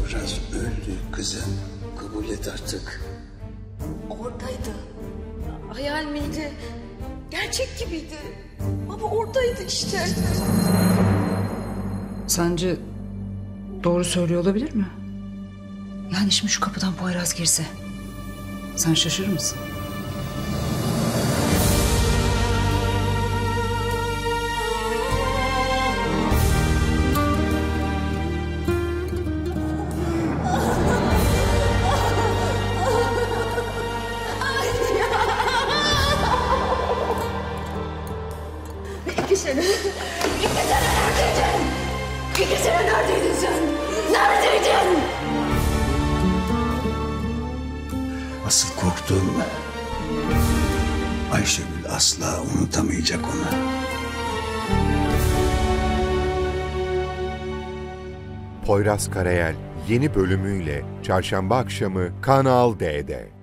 Poyraz öldü kızım. Kabul et artık. Oradaydı. Hayal miydi? Gerçek gibiydi. Baba oradaydı işte. Sence doğru söylüyor olabilir mi? Yani şimdi şu kapıdan Poyraz girse sen şaşırır mısın? İki sene neredeydin? 2 sene neredeydin sen? Neredeydin? Asıl korktuğum Ayşegül asla unutamayacak onu. Poyraz Karayel yeni bölümüyle Çarşamba akşamı Kanal D'de.